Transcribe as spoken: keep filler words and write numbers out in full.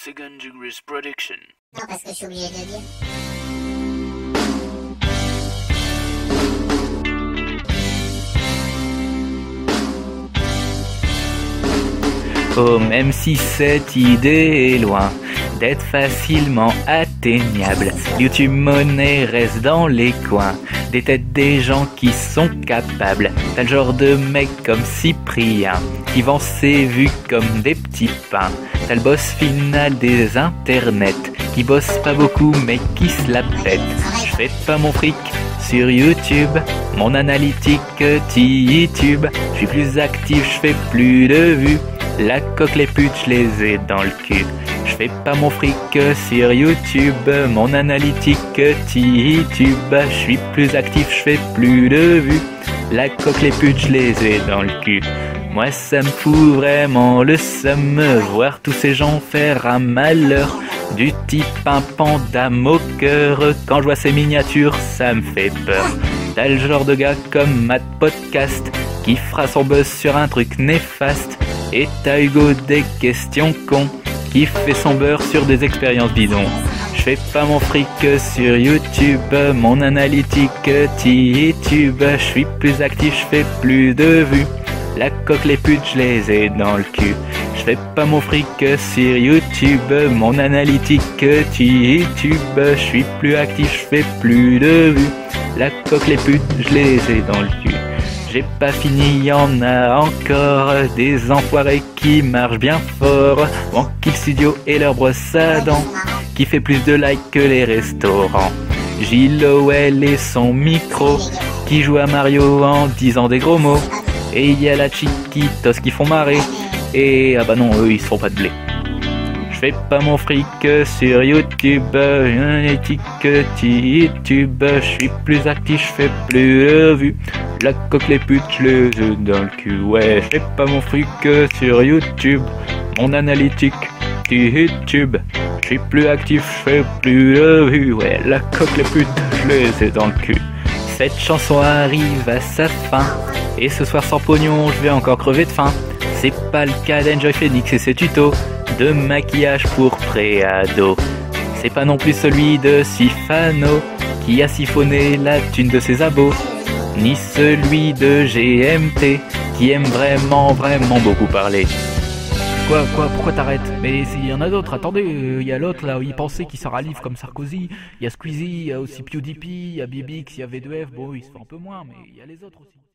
Second Degrees Production. Non, parce que je suis obligé de le dire. Oh, même si cette idée est loin d'être facilement atteignable, YouTube Money reste dans les coins des têtes des gens qui sont capables. T'as le genre de mec comme Cyprien qui vend ses vues comme des petits pains. T'as le boss final des internets qui bosse pas beaucoup mais qui se la pète. Je fais pas mon fric sur YouTube, mon analytique T-Tube. Je suis plus actif, je fais plus de vues. La coque, les putes, je les ai dans le cul. Je fais pas mon fric sur YouTube, mon analytique T-Tube. Je suis plus actif, je fais plus de vues. La coque, les putes, je les ai dans le cul. Moi ça me fout vraiment le seum, voir tous ces gens faire un malheur. Du type un panda moqueur, quand je vois ces miniatures, ça me fait peur. T'as le genre de gars comme Matt Podcast qui fera son buzz sur un truc néfaste. Et t'as Hugo des questions cons qui fait son beurre sur des expériences bidons. Je fais pas mon fric sur YouTube, mon analytique T-Tube. Je suis plus actif, je fais plus de vues. La coque, les putes, je les ai dans le cul. Je fais pas mon fric sur YouTube, mon analytique T-Tube. Je suis plus actif, je fais plus de vues. La coque, les putes, je les ai dans le cul. J'ai pas fini, y en a encore des enfoirés qui marchent bien fort. Wankill Studio et leur brosse à dents qui fait plus de likes que les restaurants. Gilles Owell et son micro qui joue à Mario en disant des gros mots. Et il y a la Chiquitos qui font marrer. Et ah bah non, eux ils se font pas de blé. Je fais pas mon fric sur YouTube, analytique T-Tube. Je suis plus actif, je fais plus de vues. La coque, les putes, je les ai dans le cul. Ouais, je fais pas mon fric sur YouTube, mon analytique T-Tube. Je suis plus actif, je fais plus de vues. Ouais, la coque, les putes, je les ai dans le cul. Cette chanson arrive à sa fin. Et ce soir sans pognon, je vais encore crever de faim. C'est pas le cas d'Enjoy Phoenix et ses tutos de maquillage pour pré-ado. C'est pas non plus celui de Sifano qui a siphonné la thune de ses abos. Ni celui de G M T qui aime vraiment vraiment beaucoup parler. Quoi, quoi, pourquoi t'arrêtes? Mais il y en a d'autres, attendez, il euh, y a l'autre là où il pensait qu'il sort un livre comme Sarkozy, il y a Squeezie, il y a aussi PewDiePie, il y a B B X, il y a V deux F, bon il se fait un peu moins, mais il y a les autres aussi.